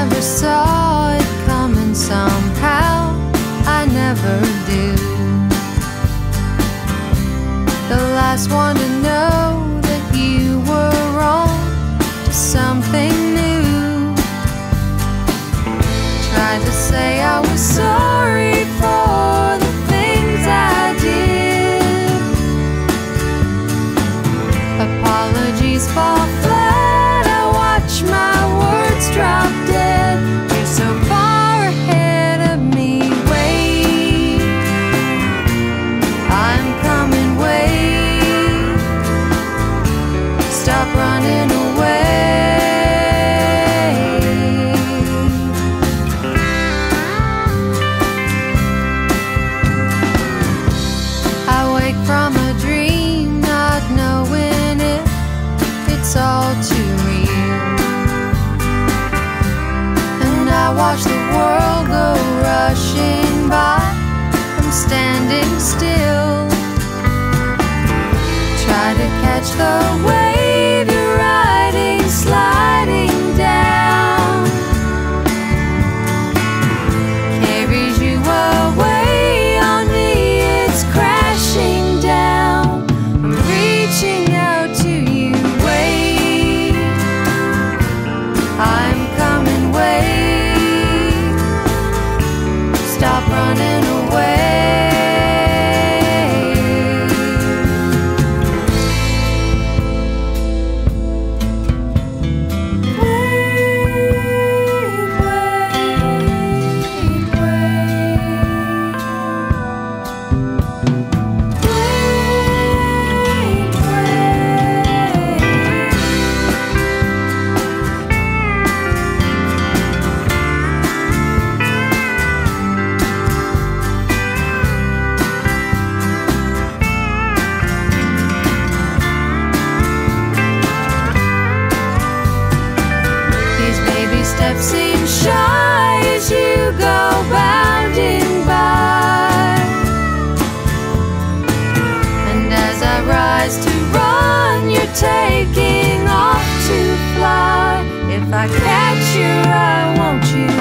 never saw it coming somehow. I never do. The last one to know that you were wrong to something new. Tried to say I was sorry for the things I did. Apologies fall flat, I watch my words drop dead. You're so far ahead of me, wait, I'm coming, wait, stop running away. I wake from a dream, not knowing if it's all too real, and I watch the world go rushing by. I'm standing still, try to catch the wave you're riding, sliding down, carries you away on me, it's crashing down. I'm reaching out to you, wait, I'm coming, wait, stop running away. Steps seem shy as you go bounding by, and as I rise to run, you're taking off to fly. If I catch your eye, won't you